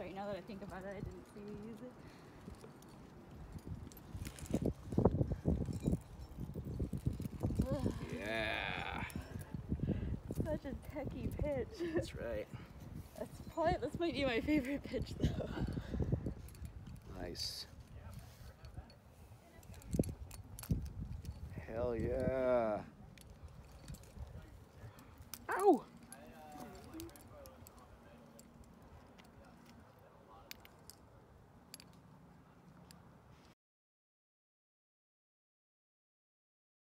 right now that I think about it. I didn't see you use it. Ugh. Yeah. Such a techie pitch. That's right. This might be my favorite pitch though. Nice. Hell yeah. Ow!